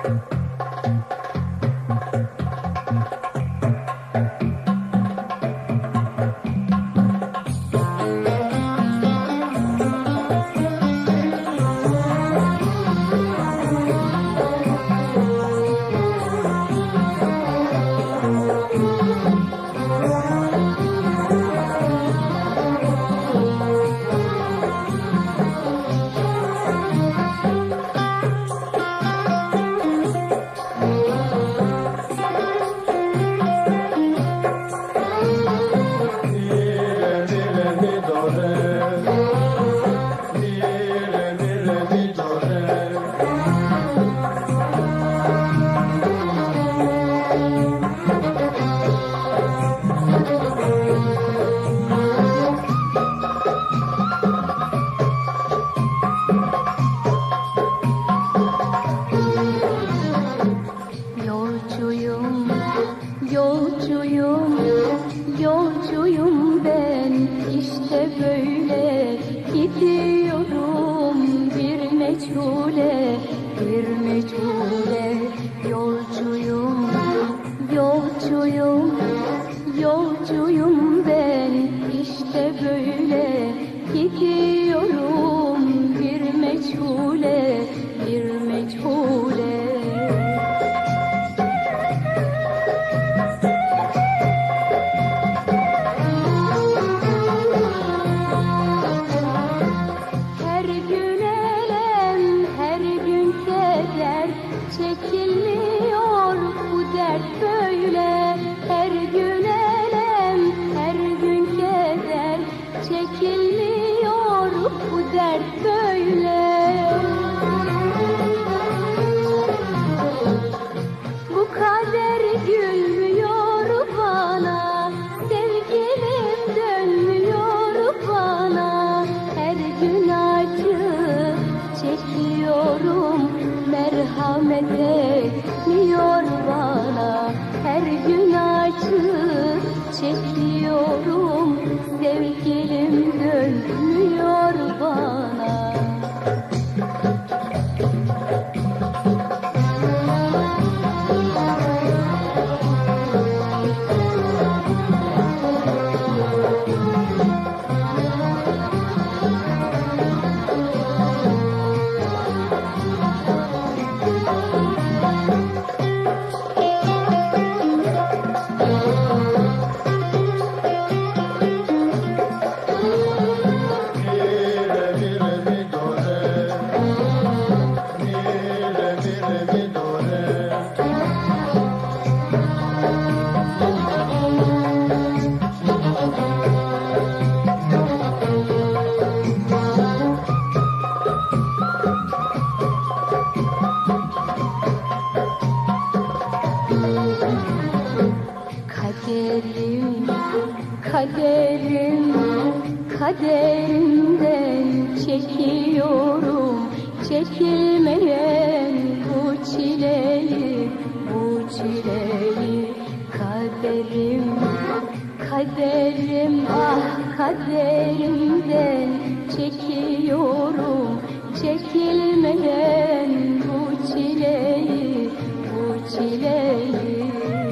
Yolcuyum ben işte böyle gidiyorum bir meçhule, bir meçhule. Yolcuyum ben işte böyle gidiyorum bir meçhule, bir meçhule. Çekilmiyor bu dert böyle, her gün elem, her gün keder. Çekilmiyor bu dert böyle. Bu kader gülmüyor bana, sevgilim dönmüyor bana. Her gün acı çekiyorum, merhamet etmiyor bana. Her gün acı çekiyorum, sevgilim dönmüyor bana. Kaderimden çekiyorum çekilmeyen bu çileyi, bu çileyi. Kaderim ah kaderimden çekiyorum çekilmeyen bu çileyi, bu çileyi.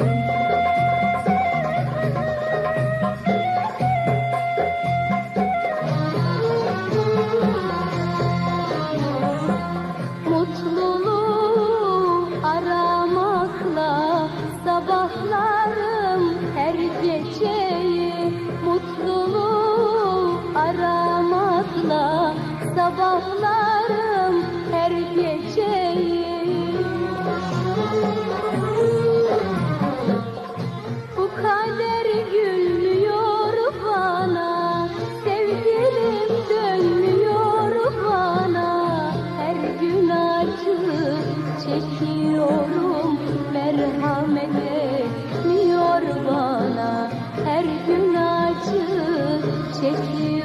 Sabahlarım her geceyi, mutluluğu aramakla sabahlarım her geceyi. Bu kader gülmüyor bana, sevgilim dönmüyor bana. Her gün acı çekiyorum, merhamet etmiyor bana. Her gün acı çekiyorum.